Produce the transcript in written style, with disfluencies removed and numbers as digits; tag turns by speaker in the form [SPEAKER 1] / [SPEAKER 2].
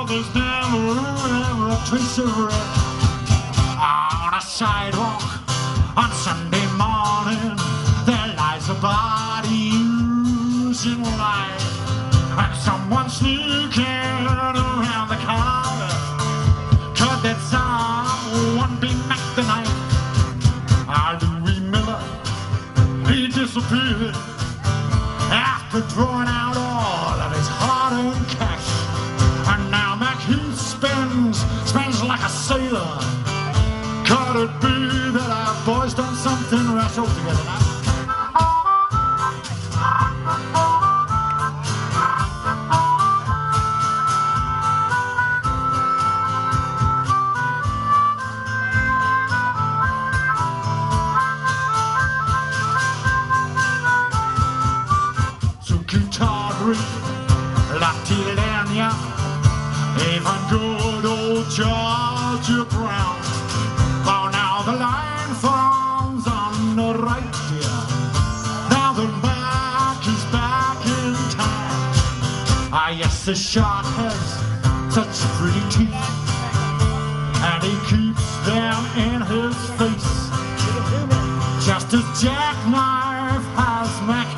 [SPEAKER 1] Oh, there's never a trace of red. On a sidewalk on Sunday morning, there lies a body oozing life, and someone sneaking around the corner. Could that someone be Mac the Knife? Louis Miller, he disappeared after drawing out all of his hard-earned cash, and now Mac he spends like a sailor. Could it be that our boy's done something rash altogether now? Latilenia, even good old Georgia Brown. Oh, now the line forms on the right here. Now the Mac is back in town. Ah, yes, the shark has such pretty teeth, and he keeps them in his face, just as Jackknife has Mac